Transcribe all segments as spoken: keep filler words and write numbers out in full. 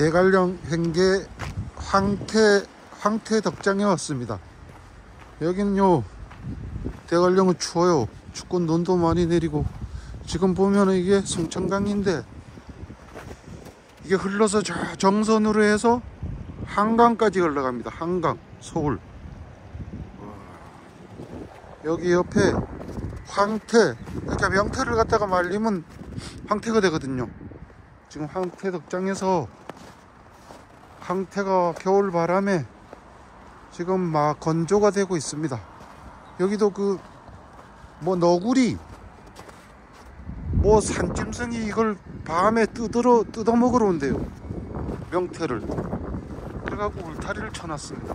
대관령 횡계 황태 황태 덕장에 왔습니다. 여기는요, 대관령은 추워요. 춥고 눈도 많이 내리고, 지금 보면은 이게 송천강인데 이게 흘러서 저 정선으로 해서 한강까지 흘러갑니다. 한강, 서울. 여기 옆에 황태, 그러니까 명태를 갖다가 말리면 황태가 되거든요. 지금 황태 덕장에서 황태가 겨울 바람에 지금 막 건조가 되고 있습니다. 여기도 그 뭐 너구리, 뭐 산짐승이 이걸 밤에 뜯으러 뜯어 먹으러 온대요. 명태를. 그래갖고 울타리를 쳐놨습니다.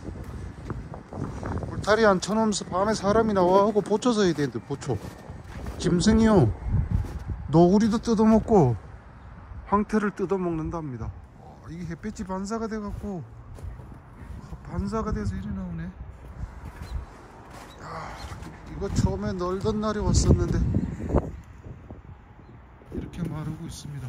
울타리 안 쳐놓으면서 밤에 사람이 나와갖고 보초 서야 되는데, 보초. 짐승이요, 너구리도 뜯어먹고 황태를 뜯어먹는답니다. 이게 햇빛이 반사가 돼갖고 반사가 돼서 이리 나오네. 야, 이거 처음에 널던 날에 왔었는데 이렇게 마르고 있습니다.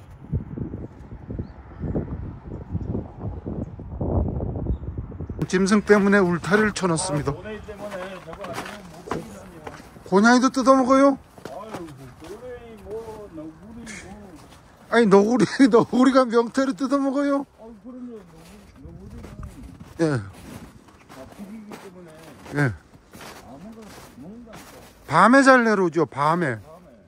짐승 때문에 울타리를 쳐놨습니다. 아, 고나이 때문에 저거 아니면 못 먹는다니요. 고나이도 뜯어먹어요? 아유, 고나이 뭐 너구리 뭐. 아니, 너구리, 너구리가 명태를 뜯어먹어요? 아, 그럼요. 너구리, 너구리는 예. 다 피기기 때문에 예. 아무거나 먹는다니까. 밤에 잘 내려오죠, 밤에. 밤에.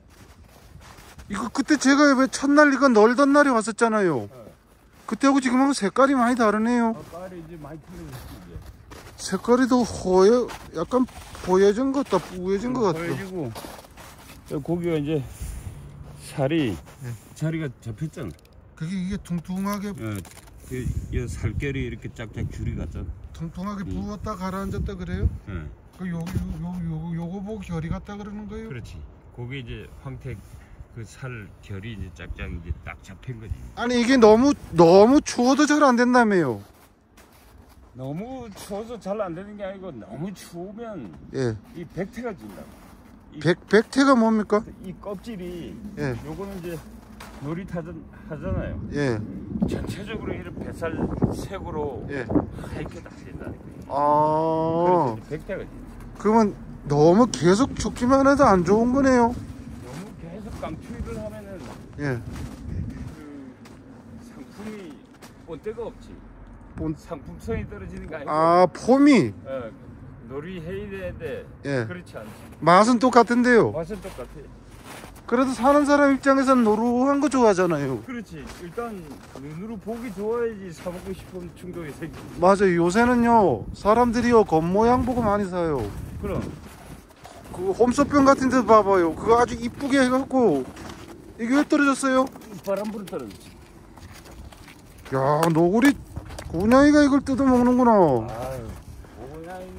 이거 그때 제가 왜 첫날 이거 널던 날에 왔었잖아요. 네. 그때하고 지금하고 색깔이 많이 다르네요. 색깔이 이제 많이 틀려졌지. 색깔이 더 허여, 약간 보여진 것 같다, 뿌여진 것 같다. 보여지고, 고기가 이제 살이, 네. 자리가 잡혔잖아. 그게 이게 퉁퉁하게, 예, 그, 이 살결이 이렇게 짝짝 줄이 갔잖아. 퉁퉁하게 응. 부었다 가라앉았다 그래요? 예. 그 요, 요, 요, 요, 요거 보고 결이 같다 그러는 거예요? 그렇지. 그게 이제 황태 그 살 결이 이제 짝짝 이제 딱 잡힌 거지. 아니, 이게 너무 너무 추워도 잘 안 된다며요. 너무 추워서 잘 안 되는 게 아니고, 너무 추우면 예. 이 백태가 진다. 백 백태가 뭡니까? 이 껍질이, 예. 요거는 이제 놀이타전 하잖아요. 예. 전체적으로 이런 뱃살 색으로, 예. 하얗게 다 된다니까. 아. 그래서 백태가 진다. 그러면 너무 계속 춥기만 해도 안 좋은 거네요. 너무 계속 강추위를 하면은, 예. 그 상품이 본때가 없지. 본... 상품성이 떨어지는 거 아니고. 아, 폼이. 어, 놀이 해야 되는데, 예. 그렇지 않지. 맛은 똑같은데요. 맛은 똑같아. 그래도 사는 사람 입장에서는 노루한 거 좋아하잖아요. 그렇지. 일단 눈으로 보기 좋아야지 사 먹고 싶은 충동이 생기지. 맞아요. 요새는요, 사람들이요 겉모양 보고 많이 사요. 그럼 그 홈쇼핑 같은 데 봐봐요. 그거 아주 이쁘게 해갖고. 이게 왜 떨어졌어요? 바람 불어 떨어졌지. 야, 너구리 고냥이가 이걸 뜯어 먹는구나. 아유, 고냥이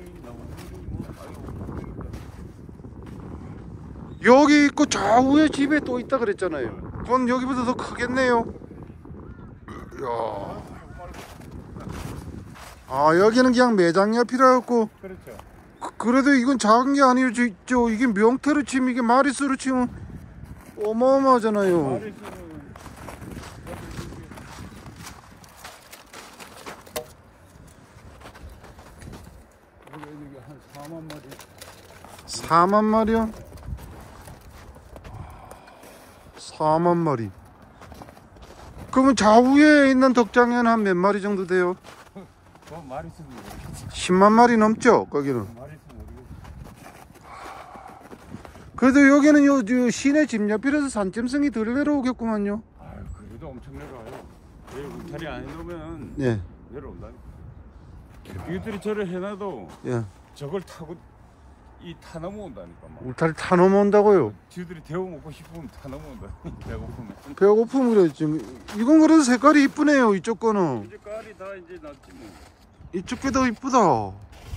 여기 있고 저 위에 집에 또 있다 그랬잖아요. 그건 여기보다 더 크겠네요. 이야. 아, 여기는 그냥 매장 옆이라고. 그렇죠. 그, 그래도 이건 작은 게 아니에요. 저, 저 이게 명태로 치면, 이게 마리수로 치면 어마어마하잖아요. 마리수는 한 사만 마리. 사만 마리요? 사만 마리. 그러면 좌우에 있는 덕장에는 한 몇 마리 정도 돼요? 뭐 마리수 모르겠지. 십만 마리 넘죠, 거기는. 마리수 모르겠지. 그래도 여기는 요, 요 시내 집 옆이라서 산짐승이 덜 내려오겠구만요. 아유, 그래도 엄청 내려와요. 왜 울타리 안 해놓으면, 예. 내려온다니까. 이것들이 저를 해놔도, 예. 저걸 타고 이 타 넘어온다니까. 막. 울타리 타 넘어온다고요? 지들이 데워 먹고 싶으면 타 넘어온다. 배고프면. 배고프면 그래. 지금 이건 그래도 색깔이 이쁘네요. 이쪽 거는. 이쪽 깔이 다 이제 났지 뭐. 이쪽 게 더 이쁘다.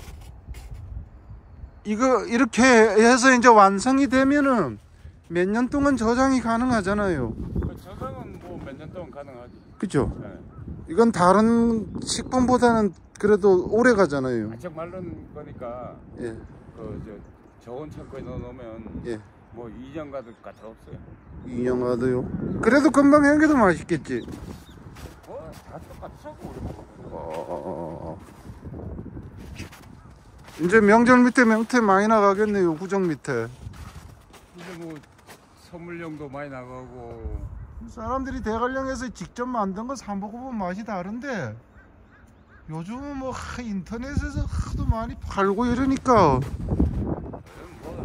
이거 이렇게 해서 이제 완성이 되면은 몇 년 동안 저장이 가능하잖아요. 그 저장은 뭐 몇 년 동안 가능하지. 그죠? 네. 이건 다른 식품보다는 그래도 오래 가잖아요. 아직 마른 거니까. 예. 그 저 저온 창고에 넣어놓으면, 예. 뭐 이 년 가도 까다 없어요. 이 년 가도요? 그래도 금방 한 게 더 맛있겠지. 뭐 다 어... 이제 명절 밑에 명태 많이 나가겠네요. 구정 밑에. 이제 뭐 선물용도 많이 나가고. 사람들이 대관령에서 직접 만든 거 사 먹어보면 맛이 다른데 요즘은 뭐 하, 인터넷에서 하도 많이 팔고 이러니까. 뭐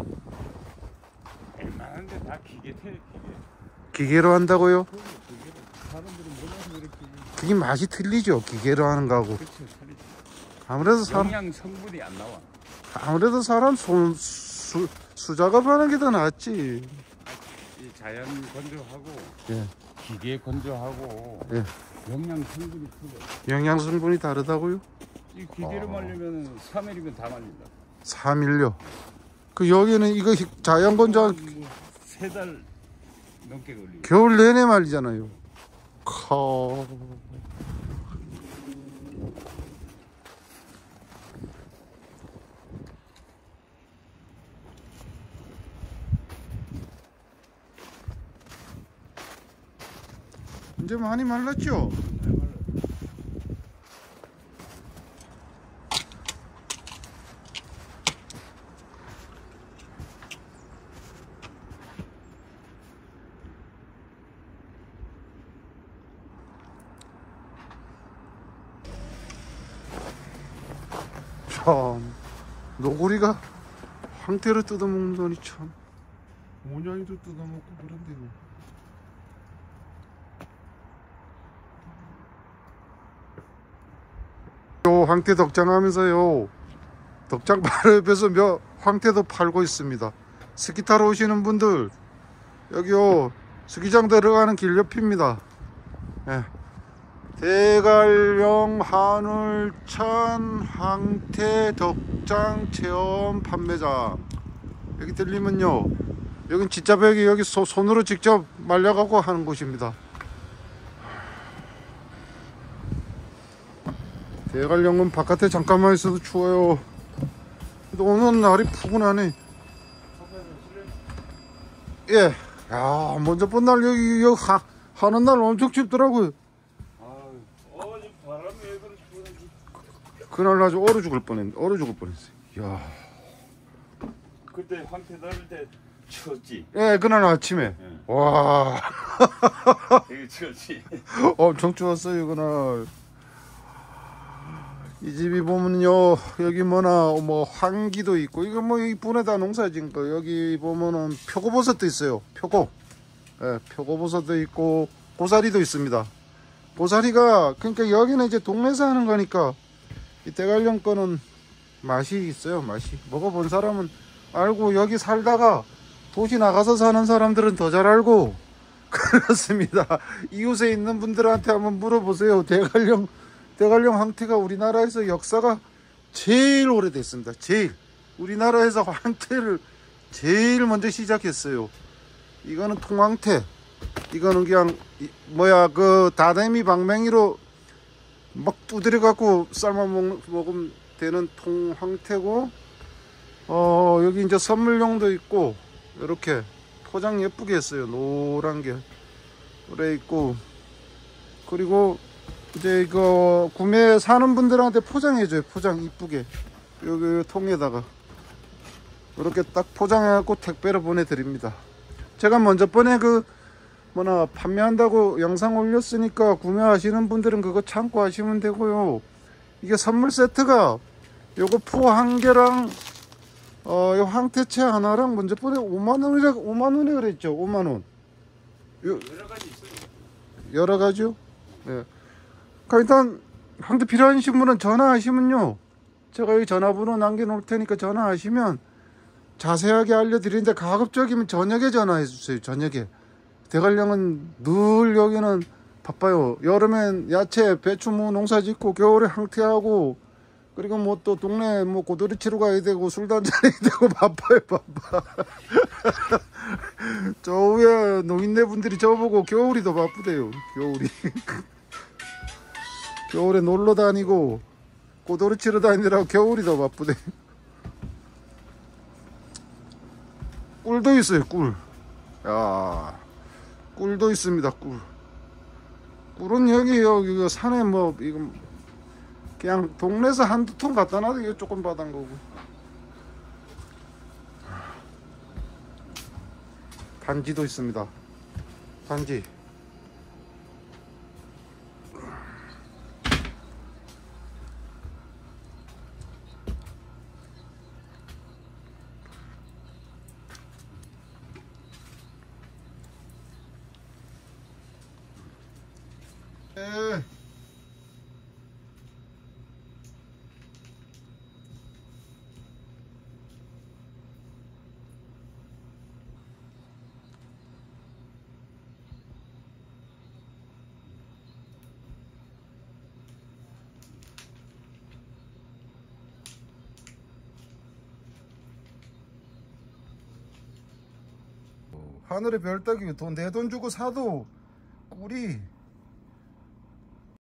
웬만한데 다 기계 태 기계. 기계로 한다고요? 기계로. 사람들은 몰라서 그렇게. 그게 맛이 틀리죠. 기계로 하는 거하고. 그렇죠, 틀리죠. 아무래도 사람 영양 성분이 안 나와. 아무래도 사람 손 수, 수작업하는 게 더 낫지. 이 자연 건조하고 예. 기계 건조하고 예. 영양 성분이 틀려. 영양 성분이 다르다고요? 이 기계로 아. 말리면 삼 일이면 다 말린다. 삼 일요. 그 여기는 이거 자연 건조 뭐 세 달 넘게 걸리고. 겨울 내내 말리잖아요. 커. 이제 많이 말랐죠? 참 노구리가 황태를 뜯어먹는다니 참 모냐이도 뜯어먹고 그런데요. 요 황태 덕장 하면서요 덕장 바로 옆에서 몇 황태도 팔고 있습니다. 스키 타러 오시는 분들 여기요 스키장 들어가는 길 옆입니다. 예. 대관령 한울천 황태 덕장 체험 판매장 여기 들리면요 여긴 진짜 벽이 여기 소, 손으로 직접 말려갖고 하는 곳입니다. 대관령은 바깥에 잠깐만 있어도 추워요. 근데 오늘 날이 푸근하네. 예. 야 먼저 본 날 여기 여기 하, 하는 날 엄청 춥더라고요. 그날 아주 얼어 죽을 뻔했, 얼어 죽을 뻔했어요. 이야. 그때 황태 다닐 때 추웠지. 예, 그날 아침에. 예. 와. 되게 추웠지. 엄청 추웠어요 그날. 이 집이 보면요 여기 뭐나 뭐 황기도 있고 이거 뭐 이 분에다 농사진 거 여기 보면은 표고버섯도 있어요. 표고. 예, 표고버섯도 있고 고사리도 있습니다. 고사리가 그러니까 여기는 이제 동네에서 하는 거니까. 이 대관령 거는 맛이 있어요. 맛이 먹어본 사람은 알고 여기 살다가 도시 나가서 사는 사람들은 더 잘 알고 그렇습니다. 이웃에 있는 분들한테 한번 물어보세요. 대관령 대관령 황태가 우리나라에서 역사가 제일 오래됐습니다. 제일 우리나라에서 황태를 제일 먼저 시작했어요. 이거는 통황태 이거는 그냥 뭐야 그 다대미 방맹이로 막 두드려 갖고 삶아 먹, 먹으면 되는 통황태고 어 여기 이제 선물용도 있고 이렇게 포장 예쁘게 했어요. 노란 게 그래 있고 그리고 이제 이거 구매 사는 분들한테 포장해줘요. 포장 이쁘게 여기 통에다가 이렇게 딱 포장해 갖고 택배로 보내드립니다. 제가 먼저 번에 그 뭐나 판매한다고 영상 올렸으니까 구매하시는 분들은 그거 참고하시면 되고요. 이게 선물 세트가 요거 포 한 개랑 어, 요 황태채 하나랑 먼저 번에 오만 원이라 오만 원에 그랬죠. 오만 원. 요, 여러 가지 있어요. 여러 가지요? 예. 그러니까 일단 황태 필요하신 분은 전화하시면요. 제가 여기 전화번호 남겨놓을 테니까 전화하시면 자세하게 알려드리는데 가급적이면 저녁에 전화해 주세요. 저녁에. 대관령은 늘 여기는 바빠요. 여름엔 야채, 배추 뭐 농사 짓고 겨울에 황태하고 그리고 뭐 또 동네 뭐 고도리 치러 가야 되고 술 한잔해야 되고 바빠요. 바빠. 저 위에 노인네 분들이 저보고 겨울이 더 바쁘대요. 겨울이. 겨울에 놀러 다니고 고도리 치러 다니느라고 겨울이 더 바쁘대. 꿀도 있어요. 꿀. 야. 꿀도 있습니다. 꿀. 꿀은 여기 여기 그 산에 뭐 이거 그냥 동네에서 한두 통 갖다 놔도 이거 조금 받은 거고. 반지도 있습니다. 반지. 에. 하늘의 별 따기 돈 내 돈 주고 사도 꿀이